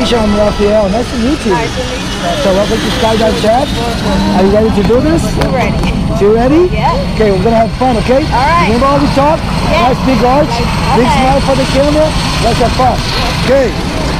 Rickisha, I'm Raphael. Nice to meet you. Nice to meet you. So welcome to Skydive Taft. Are you ready to do this? We're ready. You ready? Yeah. Okay, we're gonna have fun, okay? All right. Remember all we talked? Yeah. Nice big arch, big smile for the camera. Let's have fun. Okay.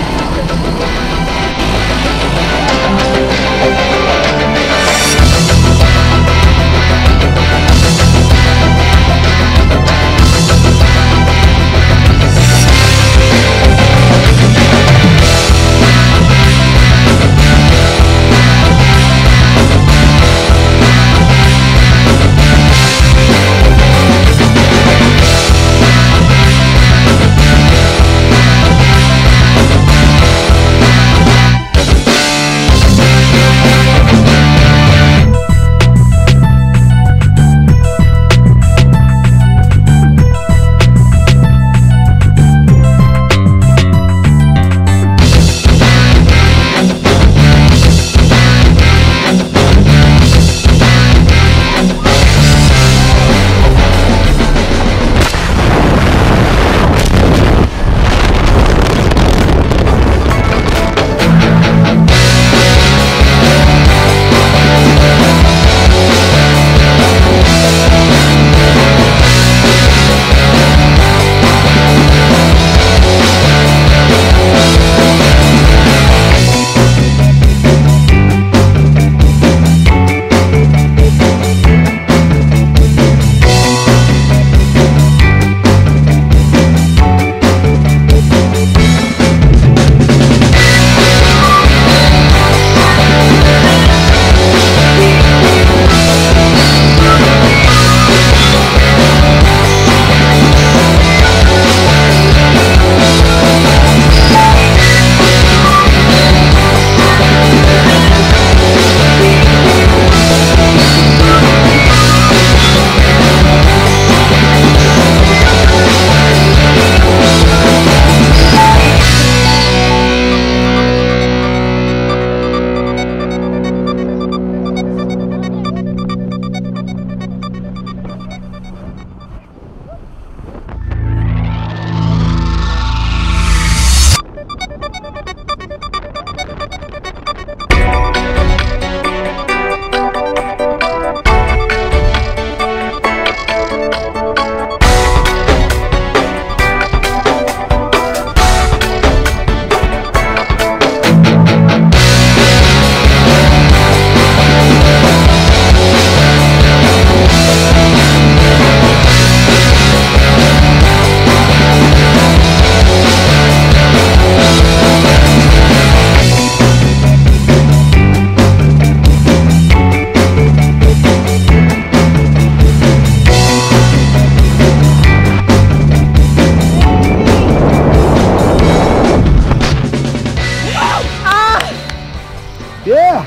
Yeah!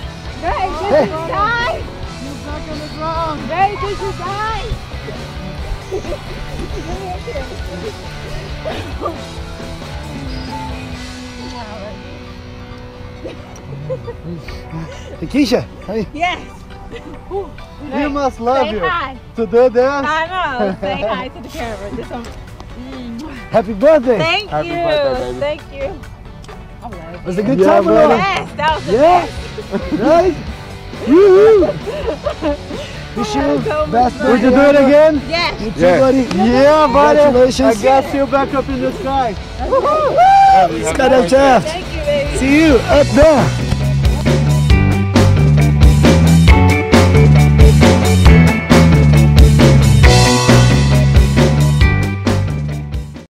Ray, this is die! He's back on the ground! Ray, this is die! Rickisha, hey. Yes! He must love say you. Hi. To do this? I know. Say hi to the camera. This one. Happy birthday! Thank Happy you. birthday, baby. Thank you. I love you. Was it a good Yeah, time, buddy. Loretta? Yes, that was the Yeah? best. Right? Woo-hoo! Wish you So much best fun. Would you do birthday it again? Yes. You too, Yeah. buddy. Yeah, buddy! Congratulations. I got you back up in the sky. Skydive Taft. Thank you, baby. See you up there.